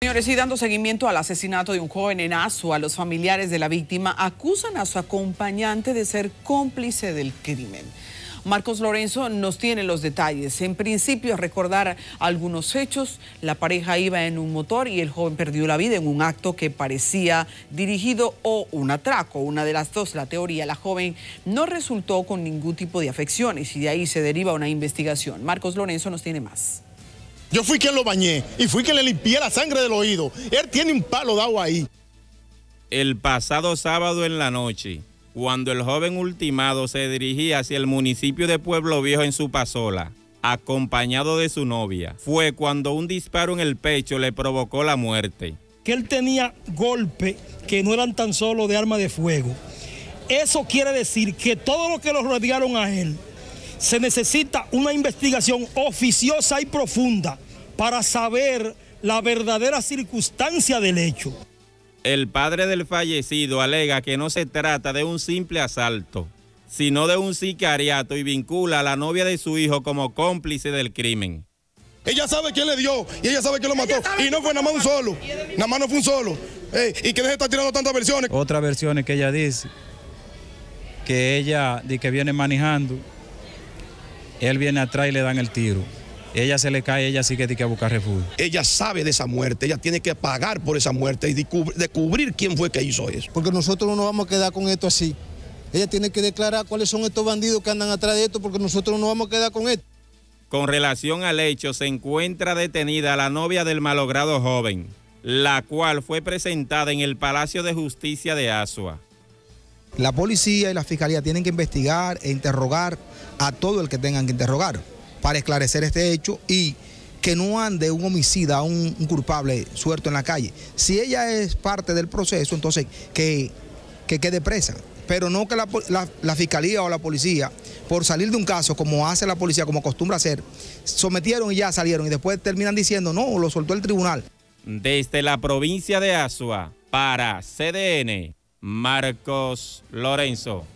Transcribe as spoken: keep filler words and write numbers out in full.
Señores, y dando seguimiento al asesinato de un joven en Azua, los familiares de la víctima acusan a su acompañante de ser cómplice del crimen. Marcos Lorenzo nos tiene los detalles. En principio, recordar algunos hechos. La pareja iba en un motor y el joven perdió la vida en un acto que parecía dirigido o un atraco. Una de las dos, la teoría. La joven no resultó con ningún tipo de afecciones y de ahí se deriva una investigación. Marcos Lorenzo nos tiene más. Yo fui quien lo bañé y fui quien le limpié la sangre del oído. Él tiene un palo dado ahí. El pasado sábado en la noche, cuando el joven ultimado se dirigía hacia el municipio de Pueblo Viejo en su pasola, acompañado de su novia, fue cuando un disparo en el pecho le provocó la muerte. Que él tenía golpes que no eran tan solo de arma de fuego. Eso quiere decir que todo lo que lo rodearon a él, se necesita una investigación oficiosa y profunda para saber la verdadera circunstancia del hecho. El padre del fallecido alega que no se trata de un simple asalto, sino de un sicariato y vincula a la novia de su hijo como cómplice del crimen. Ella sabe quién le dio y ella sabe quién lo mató y no fue nada más un solo, nada más no fue un solo. Ey, y que deje de estar tirando tantas versiones. Otras versiones que ella dice, que ella de que viene manejando, él viene atrás y le dan el tiro. Ella se le cae, ella sí que tiene que buscar refugio. Ella sabe de esa muerte, ella tiene que pagar por esa muerte y descubrir quién fue que hizo eso. Porque nosotros no nos vamos a quedar con esto así. Ella tiene que declarar cuáles son estos bandidos que andan atrás de esto, porque nosotros no nos vamos a quedar con esto. Con relación al hecho, se encuentra detenida la novia del malogrado joven, la cual fue presentada en el Palacio de Justicia de Azua. La policía y la fiscalía tienen que investigar e interrogar a todo el que tengan que interrogar para esclarecer este hecho y que no ande un homicida, un, un culpable suelto en la calle. Si ella es parte del proceso, entonces que, que quede presa, pero no que la, la, la fiscalía o la policía, por salir de un caso, como hace la policía, como acostumbra hacer, sometieron y ya salieron y después terminan diciendo, no, lo soltó el tribunal. Desde la provincia de Azua, para C D N, Marcos Lorenzo.